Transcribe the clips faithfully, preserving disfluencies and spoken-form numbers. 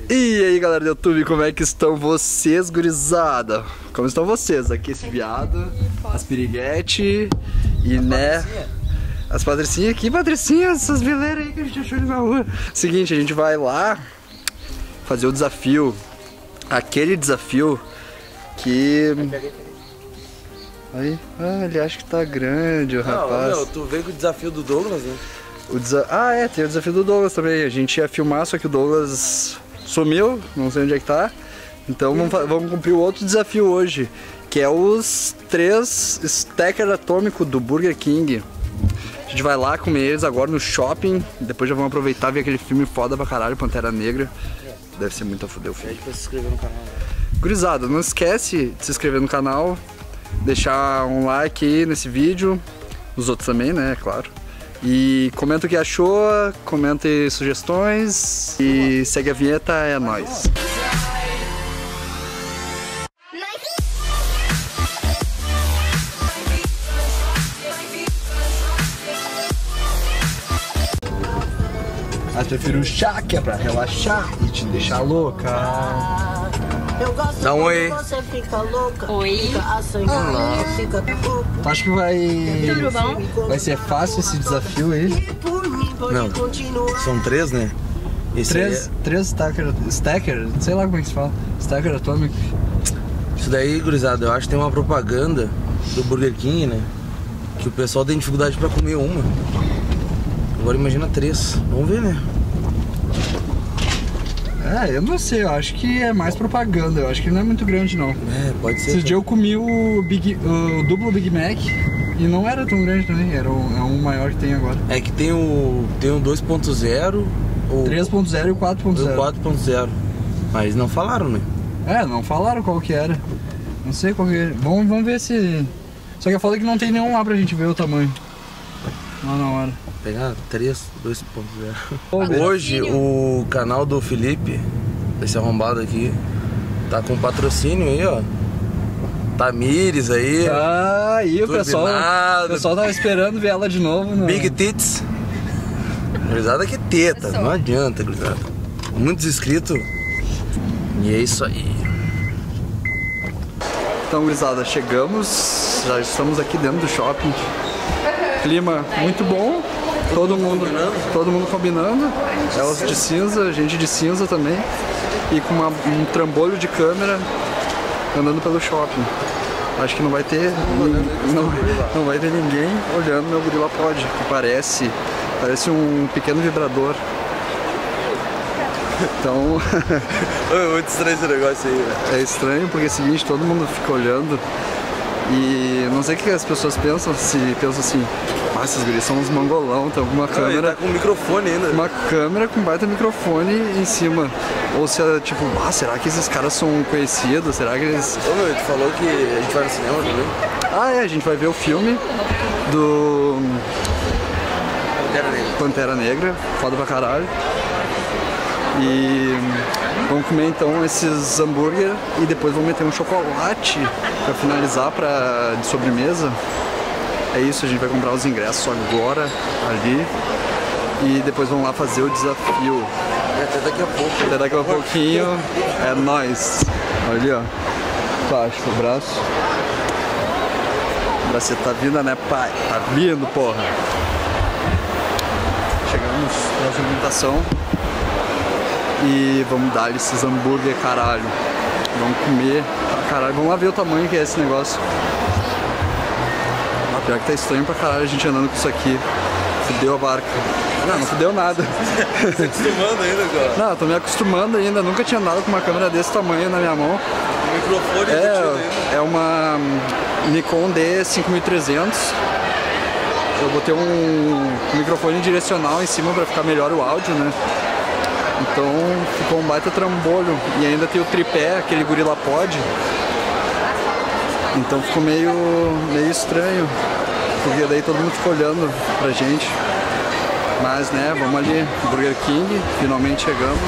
E aí galera do YouTube, como é que estão vocês, gurizada? Como estão vocês? Aqui esse viado, as piriguete e né... As patricinhas aqui, patricinhas, essas vileiras aí que a gente achou ali na rua. Seguinte, a gente vai lá fazer o desafio. Aquele desafio que... Aí, ah, ele acha que tá grande o rapaz. Não, meu, tu veio com o desafio do Douglas, né? O desa... Ah, é, tem o desafio do Douglas também. A gente ia filmar, só que o Douglas sumiu, não sei onde é que tá. Então vamos, vamos cumprir o outro desafio hoje, que é os três stacker atômicos do Burger King. A gente vai lá comer eles agora no shopping. Depois já vamos aproveitar e ver aquele filme foda pra caralho, Pantera Negra. Deve ser muito a fuder o filme. Pede pra se inscrever no canal. Gurizada, não esquece de se inscrever no canal, deixar um like aí nesse vídeo, os outros também, né, é claro. E comenta o que achou, comente sugestões e segue a vinheta, é nóis. Ah, eu prefiro o chá, que é pra relaxar e te deixar louca. Dá um oi. Oi. Tu acha que vai... Tudo bom? vai ser fácil esse desafio aí? Não, são três, né? Esse Três, é... três stacker, stacker, sei lá como é que se fala, stacker atômico. Isso daí, gurizada, eu acho que tem uma propaganda do Burger King, né? Que o pessoal tem dificuldade pra comer uma. Agora imagina três. Vamos ver, né? É, eu não sei, eu acho que é mais propaganda, eu acho que não é muito grande não. É, pode ser. Esse dia eu comi o, Big, o duplo Big Mac e não era tão grande também, era um, é um maior que tem agora. É que tem o, tem o dois ponto zero, o três ponto zero e o quatro ponto zero. o quatro ponto zero. Mas não falaram, né? É, não falaram qual que era. Não sei qual que era. Vamos, vamos ver se... Só que a foda é que não tem nenhum lá pra gente ver o tamanho. Lá na hora. Pegar três, dois ponto zero. Hoje o canal do Felipe, esse arrombado aqui, tá com patrocínio aí, ó. Tamires aí. Ah, aí o pessoal, turbinado. o pessoal tava esperando ver ela de novo. No... Big Tits. Gurizada que teta, não adianta, gurizada. Muitos inscritos. E é isso aí. Então, gurizada, chegamos, já estamos aqui dentro do shopping. Clima muito bom, todo mundo, todo mundo combinando. Elas de cinza, gente de cinza também. E com uma, um trambolho de câmera andando pelo shopping. Acho que não vai ter, não, não vai ter ninguém olhando meu gorila pod, que parece, parece um pequeno vibrador. Então... É muito estranho esse negócio aí, velho. É estranho porque é o seguinte, todo mundo fica olhando. E não sei o que as pessoas pensam, se pensam assim, ah, esses guris são uns mangolão, tem alguma câmera... Não, tá com microfone ainda. Uma câmera com baita microfone em cima. Ou se é tipo, ah, será que esses caras são conhecidos? Será que eles... Ô meu, tu falou que a gente vai no cinema também? Ah é, a gente vai ver o filme do... Pantera Negra. Pantera Negra, foda pra caralho. E vamos comer então esses hambúrguer e depois vamos meter um chocolate pra finalizar pra, de sobremesa. É isso, a gente vai comprar os ingressos agora ali e depois vamos lá fazer o desafio. Até daqui a pouco. Até daqui a pouquinho é nóis. Olha ali, ó. Baixo o braço. O braço tá vindo, né, pai? Tá vindo, porra. Chegamos na alimentação. E vamos dar esses hambúrguer, caralho. Vamos comer pra caralho. Vamos lá ver o tamanho que é esse negócio. Ah, pior que tá estranho pra caralho a gente andando com isso aqui. Fudeu a barca. Não, não fudeu nada. Se acostumando ainda, cara. Não, eu tô me acostumando ainda. Nunca tinha andado com uma câmera desse tamanho na minha mão. O microfone É, é uma Nikon D cinco mil e trezentos. Eu botei um microfone direcional em cima pra ficar melhor o áudio, né? Então ficou um baita trambolho. E ainda tem o tripé, aquele gorila pod. Então ficou meio, meio estranho, porque daí todo mundo ficou olhando pra gente. Mas né, vamos ali, Burger King, finalmente chegamos.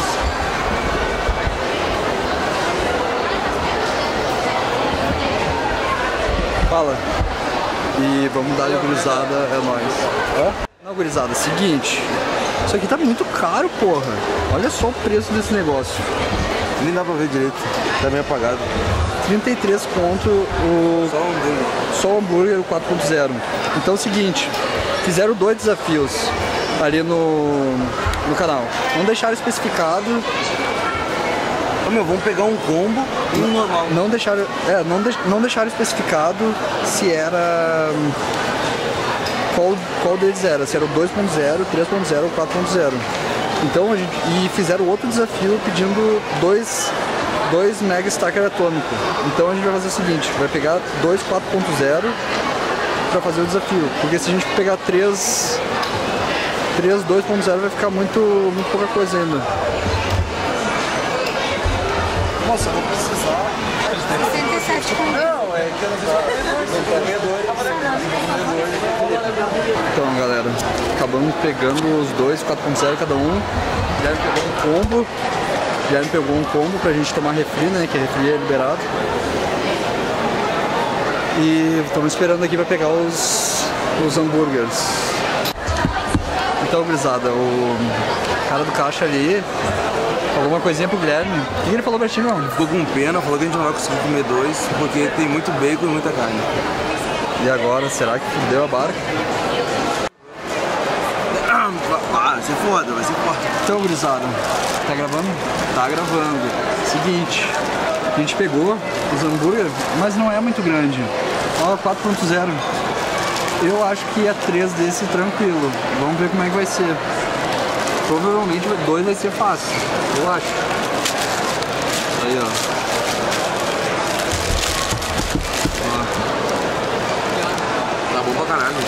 Fala. E vamos dar a gurizada, é nóis. Não, gurizada, seguinte. Isso aqui tá muito caro, porra. Olha só o preço desse negócio. Nem dá pra ver direito, tá meio apagado. trinta e três conto o... Só o hambúrguer. Só o hambúrguer, o quatro ponto zero. Então é o seguinte, fizeram dois desafios ali no, no canal. Não deixaram especificado. Ô, meu, vamos pegar um combo e um normal. Não deixaram, é, não, de, não deixaram especificado se era... Qual, qual deles era, se era o dois ponto zero, três ponto zero ou quatro ponto zero. Então, a gente, e fizeram outro desafio pedindo dois, dois Mega Stacker atômico. Então a gente vai fazer o seguinte, vai pegar dois quatro ponto zero para fazer o desafio. Porque se a gente pegar três, três dois ponto zero vai ficar muito, muito pouca coisa ainda. Nossa, vou precisar. sessenta e sete com Não, é que eu não Então, galera, acabamos pegando os dois quatro ponto zero cada um. Já me pegou um combo. Já me pegou um combo pra gente tomar refri, né? Que refri é liberado. E estamos esperando aqui pra pegar os, os hambúrgueres. Então, gurizada, o cara do caixa ali falou uma coisinha pro Guilherme. O que ele falou pra ti, meu? Ficou com pena, falou que a gente não vai conseguir comer dois, porque tem muito bacon e muita carne. E agora, será que fudeu a barca? Ah, vai ser foda, vai ser foda. Então, gurizada, tá gravando? Tá gravando. Seguinte, a gente pegou os hambúrguer, mas não é muito grande. Ó, quatro ponto zero. Eu acho que é três desse tranquilo. Vamos ver como é que vai ser. Provavelmente dois vai ser fácil, eu acho. Aí, ó. Ó. Tá bom pra caralho.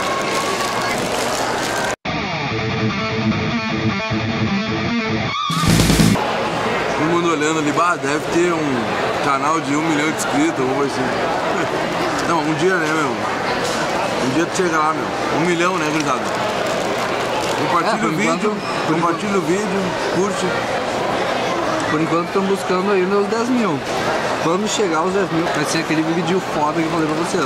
Todo mundo olhando ali, bah, deve ter um canal de um milhão de inscritos, alguma coisa assim. Não, um dia, né, meu? Um dia tu chega lá, meu. Um milhão, né, gurizada? Compartilha É, o vídeo, enquanto, compartilha o vídeo, curte. Por enquanto estamos buscando ainda os dez mil. Quando chegar os dez mil, vai ser aquele vídeo foda que eu falei pra vocês.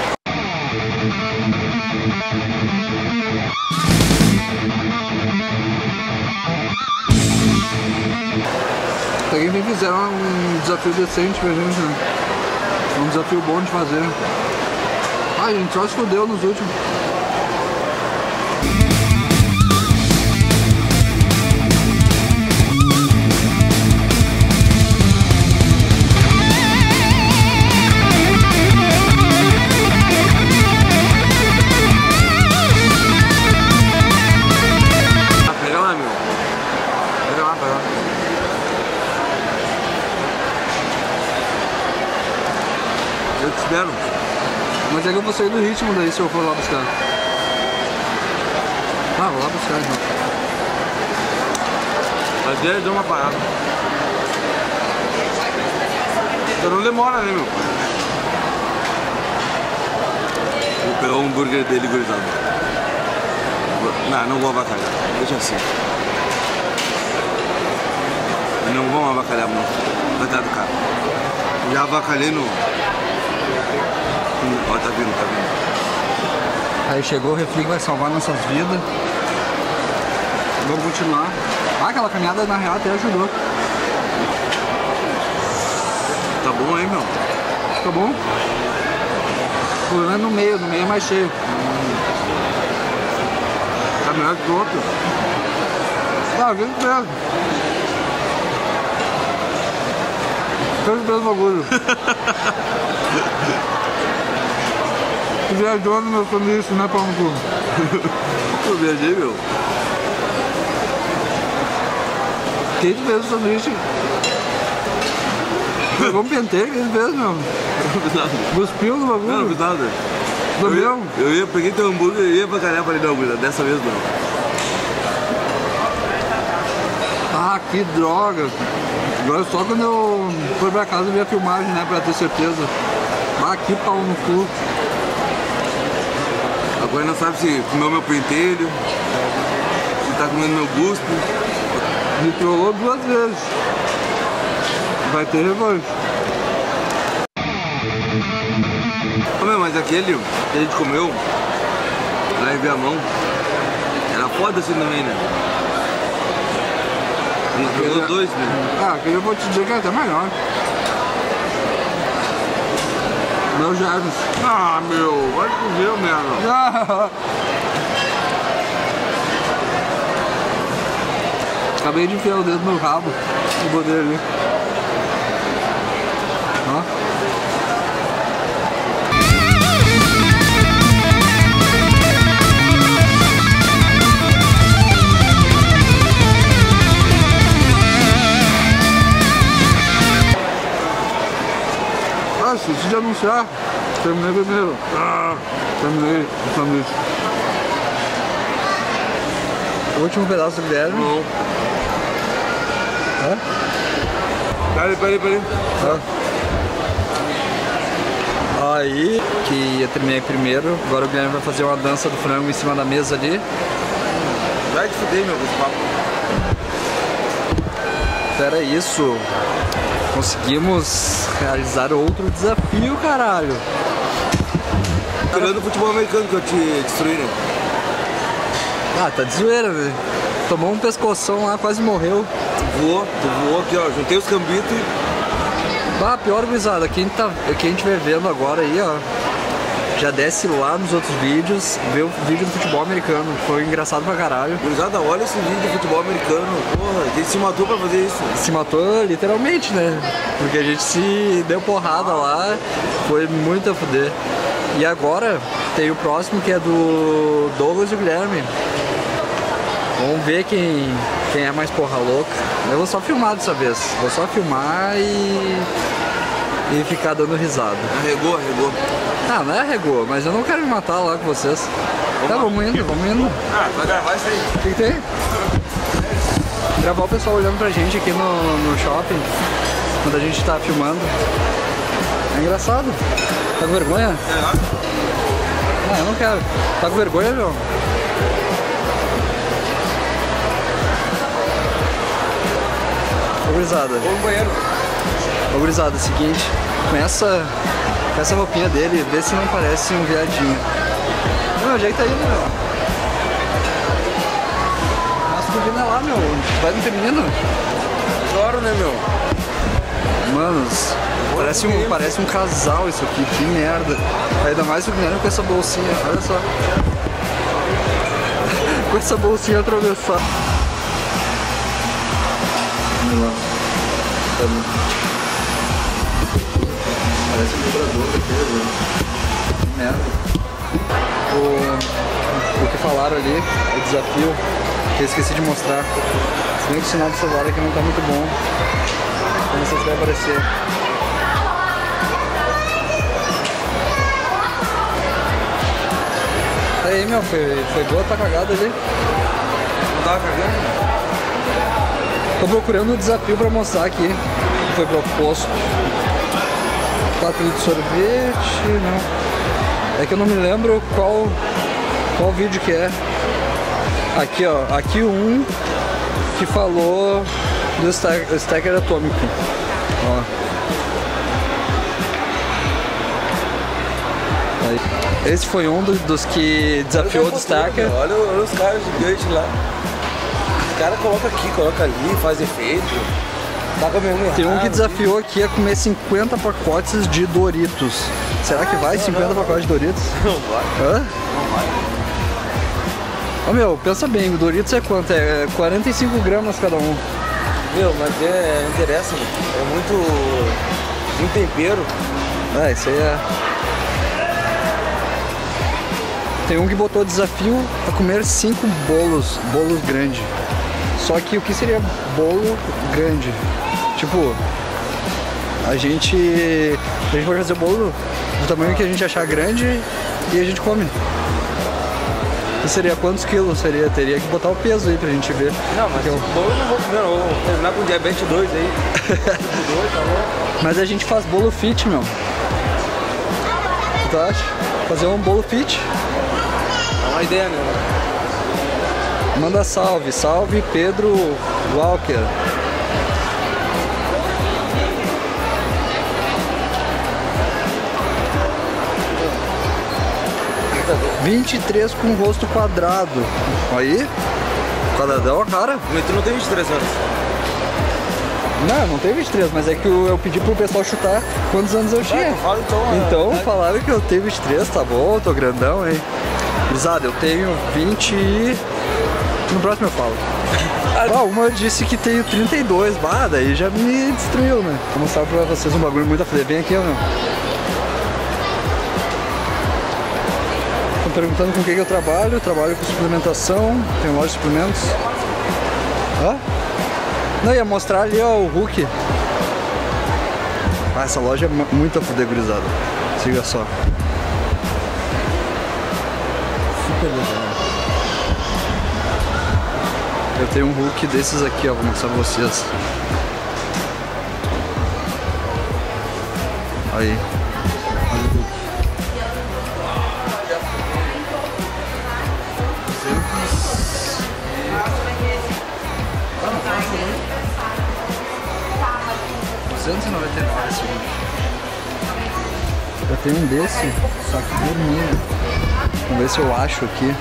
Alguém me fizeram um desafio decente pra gente, né? Um desafio bom de fazer. Ah, a gente só se fudeu nos últimos. Eu te espero. Mas é que eu vou sair do ritmo daí se eu for lá buscar. Ah, vou lá buscar então. Mas ele deu uma parada. Então não demora, né, meu? Vou pegar o hambúrguer dele, gurizada. Não, não vou avacalhar. Deixa assim. Não vamos avacalhar, não. Vai dar do cara. Já avacalhei no... Ó, tá vindo, tá vindo. Aí chegou o refri que vai salvar nossas vidas. Vamos continuar. Ah, aquela caminhada na real até ajudou. Tá bom aí, meu? Tá bom? O problema é no meio, no meio é mais cheio. Tá melhor que o outro. Ah, vem mesmo. Fez o mesmo bagulho. Tu viajou no meu sanduíche, né, pau no cu? Eu viajei, meu. Quem te fez o sanduíche? Pegou um penteio, quem te fez, meu? Cuspiu no bagulho? Não, não fiz nada. Do Eu ia, meu? eu ia, peguei teu hambúrguer e ia bacalhar pra ele, não, gurizada. Dessa vez não. Ah, que droga! Agora só quando eu for pra casa eu vi a filmagem, né, pra ter certeza. Ah, que pau no cu. Agora não sabe se comeu meu pentelho, se tá comendo meu gusto. Me trollou duas vezes. Vai ter revanche. Ô, meu, mas aquele que a gente comeu lá em Viamão era foda assim também, né? Jogou dois, né? Ah, que eu vou te dizer que é até melhor. Meu Jarvis. Ah, meu, vai comer, merda. Acabei de enfiar o dedo no rabo do poder ali. Ó. Ah, esqueci de anunciar. Terminei primeiro. Ah, terminei o sanduíche. O último pedaço do Guilherme. Não. Hã? Peraí, peraí, peraí. Ah. Aí, que eu terminei primeiro. Agora o Guilherme vai fazer uma dança do frango em cima da mesa ali. Vai te fuder, meu, com esse papo. Era isso. Conseguimos realizar outro desafio, caralho. Tirando o futebol americano que eu te destruí, né? Ah, tá de zoeira, velho. Tomou um pescoção lá, quase morreu. Tu voou, tu voou aqui, ó. Juntei os cambitos e... Ah, pior, gurizada, quem, tá, quem a gente vai vendo agora aí, ó, já desce lá nos outros vídeos, vê o vídeo do futebol americano, foi engraçado pra caralho. Gurizada, olha esse vídeo do futebol americano, porra, a gente se matou pra fazer isso. Se matou literalmente, né? Porque a gente se deu porrada lá, foi muito a fuder. E agora tem o próximo que é do Douglas e o Guilherme. Vamos ver quem, quem é mais porra louca. Eu vou só filmar dessa vez, vou só filmar e... e ficar dando risada. Arregou, arregou. Ah, não é arregou, mas eu não quero me matar lá com vocês. Tá, vamos indo, vamos indo. Ah, vai gravar isso aí. O que, que tem? Gravar o pessoal olhando pra gente aqui no, no shopping, quando a gente tá filmando. É engraçado. Tá com vergonha? É. Ah, eu não quero. Tá com vergonha, meu? Ô, gurizada. Vou no banheiro. Ô, gurizada, é o seguinte, com essa, com essa roupinha dele, vê se não parece um viadinho. Meu, onde é que tá indo, meu? Masculino é lá, meu. Vai no feminino? Claro, né, meu? Manos, parece um, parece um casal isso aqui, que merda. Ainda mais o Guilherme com essa bolsinha, olha só. Com essa bolsinha atravessada. Olha lá. Tá bom. Parece um vibrador daquele, né? Que merda. O, o que falaram ali, o desafio, que eu esqueci de mostrar. Se bem que o sinal do celular aqui não tá muito bom. Não sei se vai aparecer. Aí, meu, foi, foi boa a tua cagada ali. Não tava cagando? Tô procurando um desafio pra mostrar aqui, que foi proposto. quatro litros de sorvete, não. É que eu não me lembro qual, qual vídeo que é. Aqui, ó, aqui um que falou do stack, stacker atômico. Ó. Aí. Esse foi um dos, dos que desafiou o stacker. Olha, olha os caras gigantes lá. Os caras colocam aqui, colocam ali, faz efeito. Tá mesmo. Tem um que desafiou aqui a comer cinquenta pacotes de Doritos. Será que vai cinquenta pacotes de Doritos? Não vai. Hã? Não vai. Ô meu, pensa bem, o Doritos é quanto? É quarenta e cinco gramas cada um. Meu, mas é, não interessa, meu. É muito, muito tempero. Ah, isso aí é... Tem um que botou desafio a comer cinco bolos, bolos grandes. Só que o que seria bolo grande? Tipo, a gente, a gente pode fazer o bolo do tamanho que a gente achar grande e a gente come. E seria quantos quilos? Seria, teria que botar o peso aí pra gente ver. Não, mas eu... bolo eu não vou comer, não. Vou terminar com diabetes dois aí. dois, tá bom? Mas a gente faz bolo fit, meu. Tu acha? Fazer um bolo fit? É uma ideia, né? Manda salve, salve Pedro Walker. vinte e três com rosto quadrado. Aí, quadradão, cara. Mas tu não tem vinte e três anos? Não, não tem vinte e três, mas é que eu, eu pedi pro pessoal chutar quantos anos eu tinha. Fala, então, então é, falaram que eu tenho vinte e três, tá bom, tô grandão, hein. Gurizada, eu tenho vinte e... No próximo eu falo. Ah, uma disse que tenho trinta e dois, bah, daí já me destruiu, né? Vou mostrar pra vocês um bagulho muito a foder. Vem aqui, ó, meu. Estão perguntando com o que, que eu trabalho. Eu trabalho com suplementação, tenho loja de suplementos. Hã? Não, ia mostrar ali, ó, o Hulk. Ah, essa loja é muito a foder, gurizada. Siga só. Super legal. Eu tenho um Hulk desses aqui, ó, vou mostrar pra vocês. Aí. Olha o Hulk. duzentos e noventa e nove esse Hulk. Eu tenho um desse, só que vermelho. Vamos ver se eu acho aqui.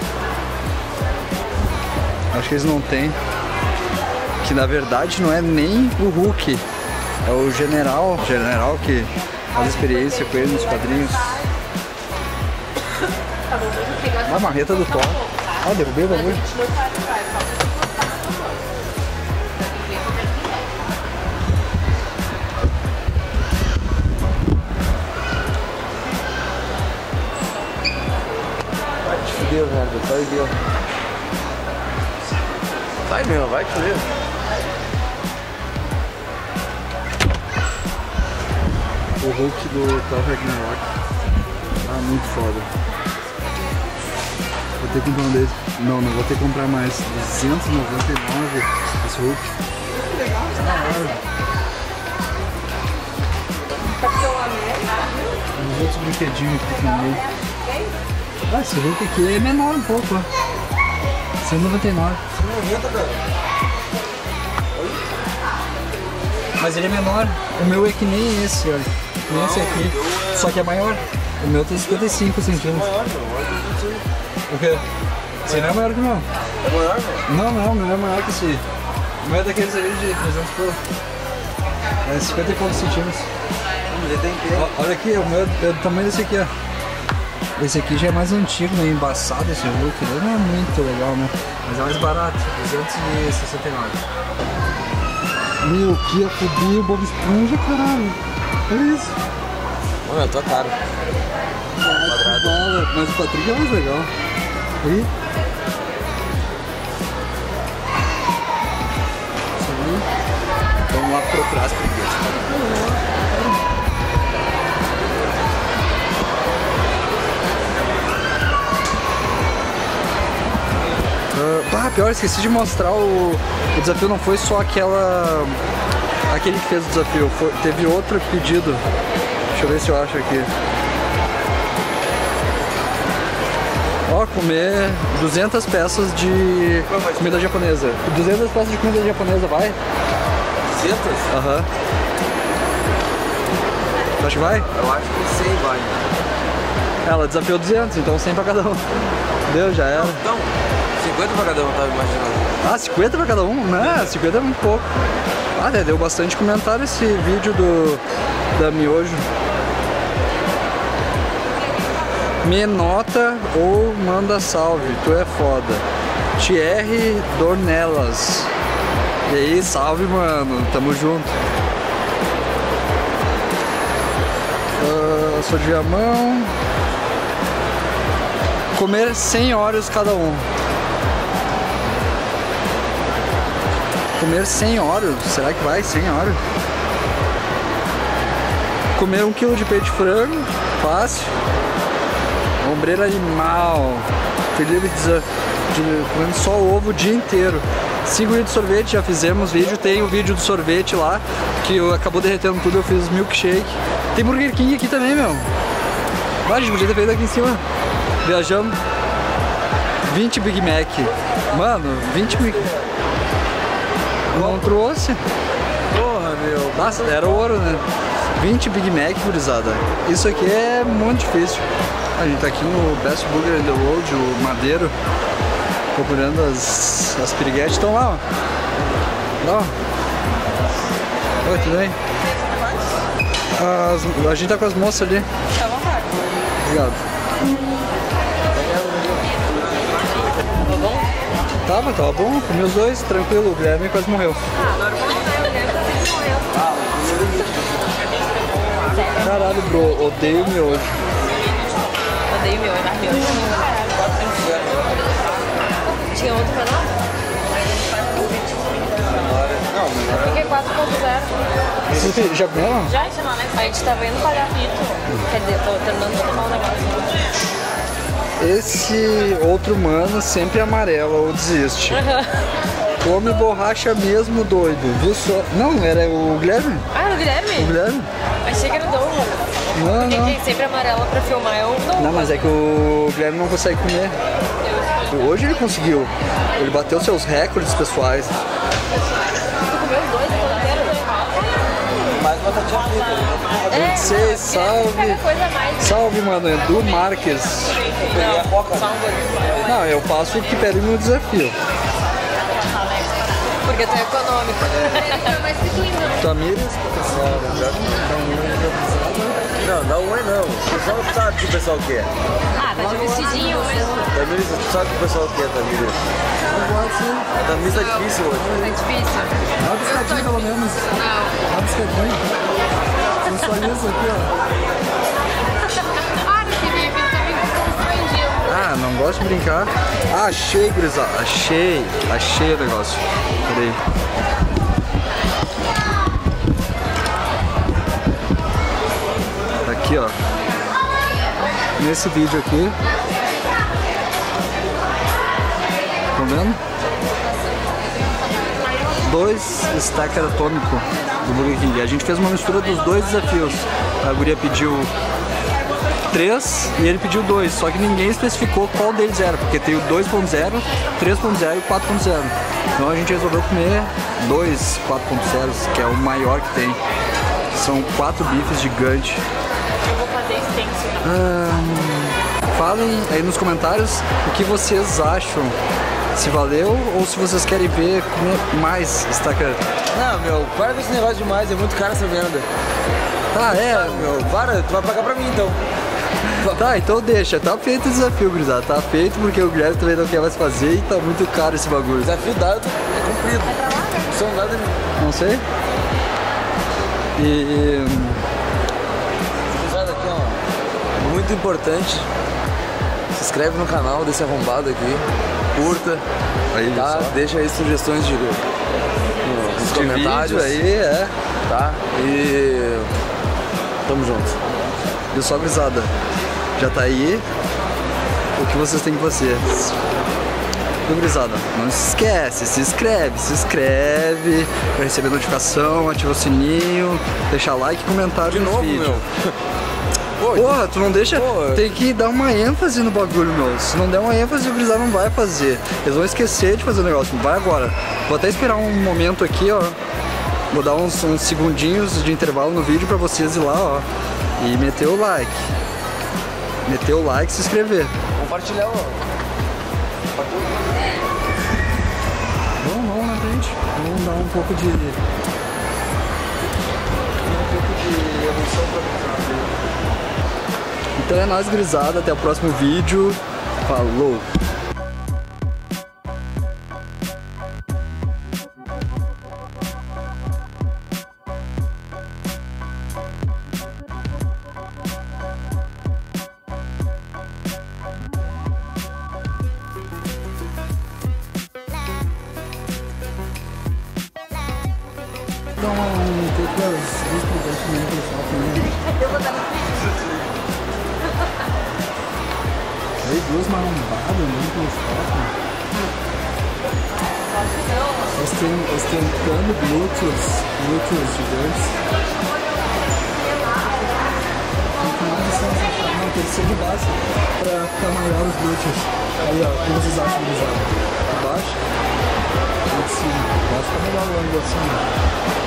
Acho que eles não tem. Que na verdade não é nem o Hulk. É o General. General que faz experiência com ele nos quadrinhos. A marreta do Thor. Ah, derrubei o bagulho. Vai te fuder, velho. Só ir, ó. Vai mesmo, vai que mesmo. O Hulk do Thor Ragnarok. Ah, muito foda. Vou ter que comprar um desse. Não, não vou ter que comprar mais. duzentos e noventa e nove esse Hulk. Legal, da hora. Os outros brinquedinhos aqui também. Ah, esse Hulk aqui é menor um pouco, ó. cento e noventa e nove. Mas ele é menor. O meu é que nem esse, olha. Que nem esse aqui. Só que é maior. O meu tem cinquenta e cinco centímetros. O quê? Esse não é maior que o meu. É maior, meu? Não, não, o meu é maior que esse. O meu é daqueles ali de trezentos por. É cinquenta e poucos centímetros. Ele tem que... Olha aqui, o meu é do tamanho desse aqui, ó. Esse aqui já é mais antigo, meio embaçado esse Hulk, ele não é muito legal, né? Mas é mais barato, duzentos e sessenta e nove. Meu, que afobia o Bob Esponja, caralho. Olha isso. Mano, eu tô caro. Ah, mas o Patrick é mais legal. Aí. Isso aí. Vamos lá procurar as preguiças. Uh, bah, pior, esqueci de mostrar o, o desafio. Não foi só aquela aquele que fez o desafio, foi, teve outro pedido. Deixa eu ver se eu acho aqui. Ó, comer duzentas peças de comida japonesa. duzentas peças de comida japonesa, vai? duzentas? Aham. Uhum. Acho que vai? Eu acho que cem vai. Ela desafiou duzentos, então cem pra cada um. Deu, já era. Então, cinquenta pra cada um, tava imaginando. Ah, cinquenta pra cada um? Não, cinquenta é muito pouco. Ah, deu bastante comentário esse vídeo do da Miojo. Me nota ou manda salve, tu é foda. Thierry Dornelas. E aí, salve, mano, tamo junto. Uh, sou de Viamão. Comer cem Oreos cada um. Comer cem Oreos? Será que vai cem Oreos? Comer um quilo de peito de frango, fácil. Ombreira animal. Felipe diz de comendo só ovo o dia inteiro. cinco litros de sorvete, já fizemos vídeo. Tem o vídeo do sorvete lá, que eu, acabou derretendo tudo, eu fiz milkshake. Tem Burger King aqui também, meu. Vai, a gente podia ter feito aqui em cima. Viajamos. vinte Big Mac. Mano, vinte Big Mac. Não trouxe. Porra, meu. Nossa, era ouro, né? vinte Big Mac, gurizada. Isso aqui é muito difícil. A gente tá aqui no Best Burger in the World, o Madeiro, procurando as, as piriguetes. Estão lá, ó. Lá, ó. Oi, tudo bem? As, a gente tá com as moças ali. Tá à vontade. Obrigado. Tava, tava bom, comi os dois, tranquilo, o Guilherme quase morreu. Ah, normal, né? O Guilherme quase morreu. Caralho, bro, odeio miojo. Odeio meu, é miojo. Tinha outro canal? O que é quatro ponto zero? Você já comeu? Já, a gente tava indo pagar pito. Quer dizer, tô terminando de tomar um negócio. Esse outro mano sempre amarela ou desiste. Come borracha mesmo, doido. Viu só? Não, era o Guilherme? Ah, era o Guilherme? O Guilherme? Achei que era o Douglas. Não, Porque não. quem sempre amarela pra filmar é o Douglas. Não, mas é que o Guilherme não consegue comer. Hoje ele conseguiu. Ele bateu seus recordes pessoais. Tu comeu os dois inteiros? Mais batatinha frita, né? É, vinte e seis, salve. Cada coisa a mais. Salve, mano. Edu Marques. Peguei a coca. Só um gordinho. Não, eu faço o que pede no desafio. Porque tu é econômico. Tamires? Não, dá um oi não. O pessoal sabe que o pessoal quer. Ah, tá de vestidinho hoje. Tamires, tu sabe que o pessoal quer, Tamires. A Tamires tá difícil hoje. É difícil. Dá uma piscadinha pelo menos. Não. Dá uma piscadinha. Sensualiza aqui, ó. Ah, que Felipe, tá me confundindo. Ah, não gosto de brincar. Ah, achei, gurizada. Achei. Achei o negócio. Peraí. Tá aqui, ó. Nesse vídeo aqui. Tá vendo? Dois stacker atômico do Burger King. A gente fez uma mistura dos dois desafios. A guria pediu três e ele pediu dois, só que ninguém especificou qual deles era, porque tem o dois ponto zero, três ponto zero e quatro ponto zero. Então a gente resolveu comer dois quatro ponto zero, que é o maior que tem. São quatro bifes gigantes. Eu vou fazer extenso. Ah, falem aí nos comentários o que vocês acham. Se valeu ou se vocês querem ver comer mais stacker. Não, meu, para com esse negócio demais, é muito caro essa venda. Ah, é? Meu, para, tu vai pagar pra mim então. Tá, então deixa. Tá feito o desafio, gurizada. Tá feito porque o Guilherme também não quer mais fazer e tá muito caro esse bagulho. Desafio dado é cumprido. Não são nada nenhum. Não sei. E... Gurizada, aqui, ó. Muito importante. Se inscreve no canal desse arrombado aqui. Curta. Aí, Tá? só. Deixa aí sugestões de, nos De comentários. vídeo aí, é. Tá? E tamo junto. Viu só, gurizada? Já tá aí o que vocês têm que fazer. Viu, gurizada? Não se esquece, se inscreve, se inscreve pra receber notificação, ativa o sininho, deixa like e comentário De no novo, vídeo. meu. Pô, Porra, tu não deixa. Porra. Tem que dar uma ênfase no bagulho, meu. Se não der uma ênfase, o gurizada não vai fazer. Eles vão esquecer de fazer o negócio. Vai agora. Vou até esperar um momento aqui, ó. Vou dar uns, uns segundinhos de intervalo no vídeo pra vocês ir lá, ó. E meter o like. Meter o like e se inscrever. compartilhar, ó. Vamos, vamos na frente. Vamos dar um pouco de. Um pouco de emoção pra mim. Então é nóis, gurizada. Até o próximo vídeo. Falou! Dá uma um pouco das distribuições também pro pessoal também. Eu vou dar no Aí duas marombadas ali pelos copos. Osten- Ostentando glúteos, glúteos gigantes. Quanto mais licença achar, não, tem que ser de baixo pra ficar maior os glúteos. Aí ó, o que vocês acham, gurizada? De baixo? Ou de cima? Vai ficar melhor o ângulo assim.